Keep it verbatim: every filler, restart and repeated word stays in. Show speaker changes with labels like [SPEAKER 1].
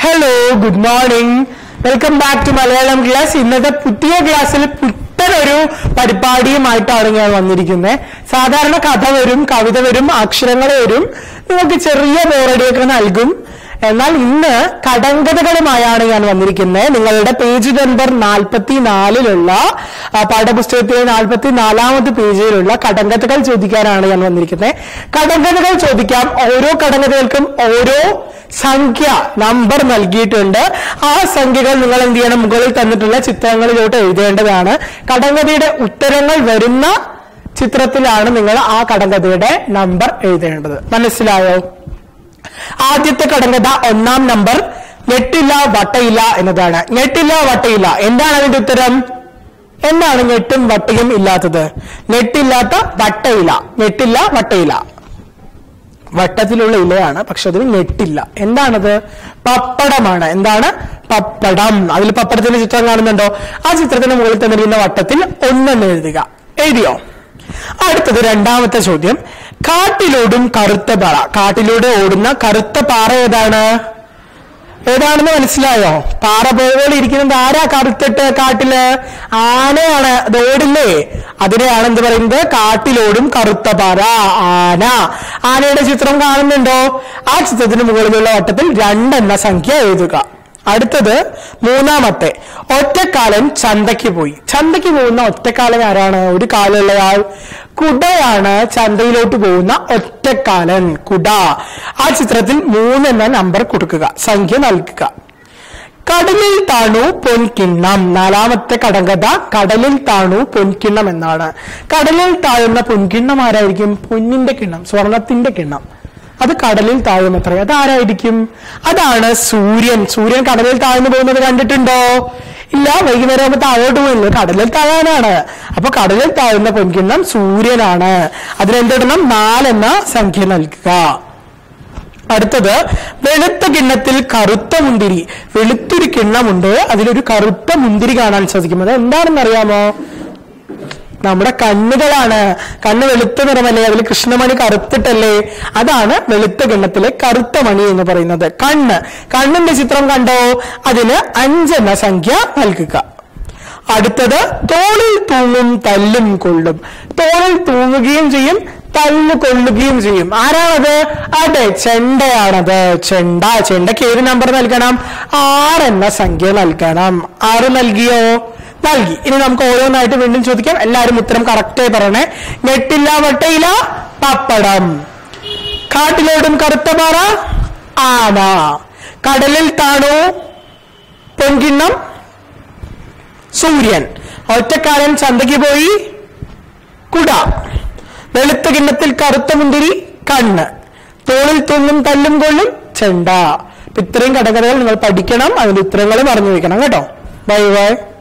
[SPEAKER 1] Hello, good morning. Welcome back to Malayalam class. ഇന്നത്തെ പുതിയ ക്ലാസ്സിൽ പുത്തനൊരു പരിപാടിയുമായിട്ടാണ് ഞാൻ വന്നിരിക്കുന്നത്. സാധാരണ കഥ വരും, കവിത വരും, അക്ഷരങ്ങൾ വരും, നിങ്ങൾക്ക് ചെറിയ ബോറടിയൊക്കെ നൽകും. എന്നാൽ ഇന്ന് കടങ്കഥകളുമായാണ് ഞാൻ വന്നിരിക്കുന്നത്. നിങ്ങളുടെ പേജ് നമ്പർ നാൽപ്പത്തി നാലിലുള്ള പാഠപുസ്തകത്തിലെ നാൽപ്പത്തി നാലാമത് പേജിലുള്ള കടങ്കഥകൾ ചോദിക്കാനാണ് ഞാൻ വന്നിരിക്കുന്നത്. കടങ്കഥകൾ ചോദിക്കാം. ഓരോ കടങ്കഥകൾക്കും ഓരോ സംഖ്യ നമ്പർ നൽകിയിട്ടുണ്ട്. ആ സംഖ്യകൾ നിങ്ങൾ എന്ത് ചെയ്യണം? മുകളിൽ തന്നിട്ടുള്ള ചിത്രങ്ങളിലോട്ട് എഴുതേണ്ടതാണ്. കടങ്കഥയുടെ ഉത്തരങ്ങൾ വരുന്ന ചിത്രത്തിലാണ് നിങ്ങൾ ആ കടങ്കഥയുടെ നമ്പർ എഴുതേണ്ടത്. മനസ്സിലായോ? ആദ്യത്തെ കടങ്കഥ ഒന്നാം നമ്പർ ഞെട്ടില്ല വട്ടയില്ല എന്നതാണ്. ഞെട്ടില്ല വട്ടയില്ല, എന്താണ് അതിന്റെ ഉത്തരം? എന്താണ് ഞെട്ടും വട്ടയും ഇല്ലാത്തത്? ഞെട്ടില്ലാത്ത വട്ടയില. ഞെട്ടില്ല വട്ടയില വട്ടത്തിലുള്ള ഇലയാണ്, പക്ഷെ അതിന് ഞെട്ടില്ല. എന്താണത്? പപ്പടമാണ്. എന്താണ്? പപ്പടം. അതിൽ പപ്പടത്തിന്റെ ചിത്രം കാണുന്നുണ്ടോ? ആ ചിത്രത്തിന് മുകളിൽ തന്നിരിക്കുന്ന വട്ടത്തിൽ ഒന്നെന്ന് എഴുതുക. എഴുതിയോ? അടുത്തത് രണ്ടാമത്തെ ചോദ്യം. കാട്ടിലോടും കറുത്ത പാറ. കാട്ടിലൂടെ ഓടുന്ന കറുത്ത പാറ ഏതാണ്? ഏതാണെന്ന് മനസ്സിലായോ? പാറ പോലെ ഇരിക്കുന്നത് ആരാ? കറുത്തിട്ട് കാട്ടില് ആനയാണ്. അത് ഓടില്ലേ? അതിനെയാണ് എന്ത് പറയുന്നത്? കാട്ടിലോടും കറുത്ത പാറ, ആന. ആനയുടെ ചിത്രം കാണുന്നുണ്ടോ? ആ ചിത്രത്തിന് മുകളിലുള്ള വട്ടത്തിൽ രണ്ടെന്ന സംഖ്യ എഴുതുക. അടുത്തത് മൂന്നാമത്തെ. ഒറ്റക്കാലൻ ചന്തയ്ക്ക് പോയി. ചന്തയ്ക്ക് പോകുന്ന ഒറ്റക്കാലൻ ആരാണ്? ഒരു കാലുള്ളയാൾ. കുടയാണ് ചന്തയിലോട്ട് പോകുന്ന ഒറ്റക്കാലൻ, കുട. ആ ചിത്രത്തിൽ മൂന്നെന്ന നമ്പർ കൊടുക്കുക, സംഖ്യ നൽകുക. കടലിൽ താണു പൊൻകിണ്ണം. നാലാമത്തെ കടങ്കഥ കടലിൽ താണു പൊൻകിണ്ണം എന്നാണ്. കടലിൽ താഴുന്ന പൊൻകിണ്ണം ആരായിരിക്കും? പൊന്നിന്റെ കിണ്ണം, സ്വർണത്തിന്റെ കിണ്ണം. അത് കടലിൽ താഴും. എത്ര? അത് ആരായിരിക്കും? അതാണ് സൂര്യൻ. സൂര്യൻ കടലിൽ താഴ്ന്നു പോകുന്നത് കണ്ടിട്ടുണ്ടോ? ഇല്ല. വൈകുന്നേരം ആകുമ്പോൾ താഴോട്ട് പോയില്ല, കടലിൽ താഴാനാണ്. അപ്പൊ കടലിൽ താഴുന്ന പൊൻകിണ്ണം സൂര്യനാണ്. അതിനെന്തിടണം? നാലെന്ന സംഖ്യ നൽകുക. അടുത്തത് വെളുത്ത കിണ്ണത്തിൽ കറുത്ത മുന്തിരി. വെളുത്തൊരു കിണ്ണമുണ്ട്, അതിലൊരു കറുത്ത മുന്തിരി കാണാൻ സാധിക്കും. അത് എന്താണെന്ന് അറിയാമോ? നമ്മുടെ കണ്ണുകളാണ്. കണ്ണ് വെളുത്ത നിറമല്ലേ? അതിൽ കൃഷ്ണമണി കറുത്തിട്ടല്ലേ? അതാണ് വെളുത്ത കിണ്ണത്തിലെ കറുത്ത മണി എന്ന് പറയുന്നത്. കണ്ണ്. കണ്ണിന്റെ ചിത്രം കണ്ടോ? അതിന് അഞ്ചെന്ന സംഖ്യ നൽകുക. അടുത്തത് തോളിൽ തൂങ്ങും തല്ലും കൊള്ളും. തോളിൽ തൂങ്ങുകയും ചെയ്യും, തല്ലു കൊള്ളുകയും ചെയ്യും. ആരാണത്? അതെ, ചെണ്ടയാണത്. ചെണ്ട. ചെണ്ടയ്ക്ക് ഏത് നമ്പർ നൽകണം? ആറെന്ന സംഖ്യ നൽകണം. ആറ് നൽകിയോ? നൽകി. ഇനി നമുക്ക് ഓരോന്നായിട്ട് വീണ്ടും ചോദിക്കാം. എല്ലാവരും ഉത്തരം കറക്റ്റായി പറയണേ. ഞെട്ടില്ല വട്ടയില പപ്പടം. കാട്ടിലോടും കറുത്ത പാറ ആന. കടലിൽ താണു പൊൻകിണ്ണം സൂര്യൻ. ഒറ്റക്കാലൻ ചന്തയ്ക്ക് പോയി കുട. വെളുത്ത കിണ്ണത്തിൽ കറുത്ത മുന്തിരി കണ്ണ്. തോളിൽ തൂങ്ങും തല്ലും കൊള്ളും ചെണ്ട. ഇത്രയും കടകഥകൾ നിങ്ങൾ പഠിക്കണം. അതിന്റെ ഉത്തരങ്ങൾ പറഞ്ഞു വെക്കണം കേട്ടോ. Bye by.